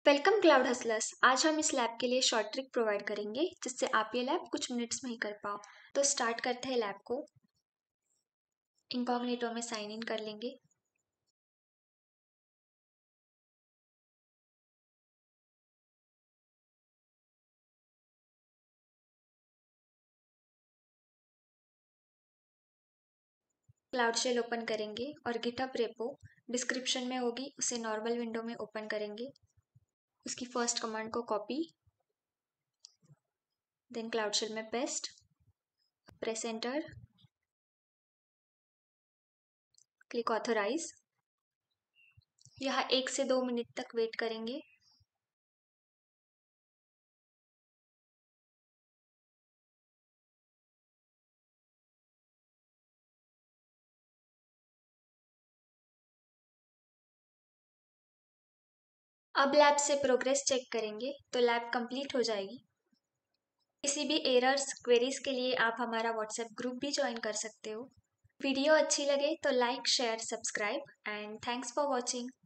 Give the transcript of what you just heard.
Welcome cloud hustlers. आज हम इस लैब के लिए शॉर्ट ट्रिक प्रोवाइड करेंगे जिससे आप ये लैब कुछ मिनट्स में ही कर पाओ। तो स्टार्ट करते हैं लैब को। इनकॉग्निटो में साइन इन कर लेंगे। क्लाउड शेल ओपन करेंगे और गिटहब रेपो डिस्क्रिप्शन में होगी, उसे नॉर्मल विंडो में ओपन करेंगे। उसकी फर्स्ट कमांड को कॉपी, देन क्लाउड शेल में paste, press enter, click authorise. यहाँ 1 से 2 मिनट तक वेट करेंगे। अब लैब से प्रोग्रेस चेक करेंगे तो लैब कंप्लीट हो जाएगी। किसी भी एरर्स क्वेरीज के लिए आप हमारा व्हाट्सएप ग्रुप भी ज्वाइन कर सकते हो। वीडियो अच्छी लगे तो like share subscribe and thanks for watching.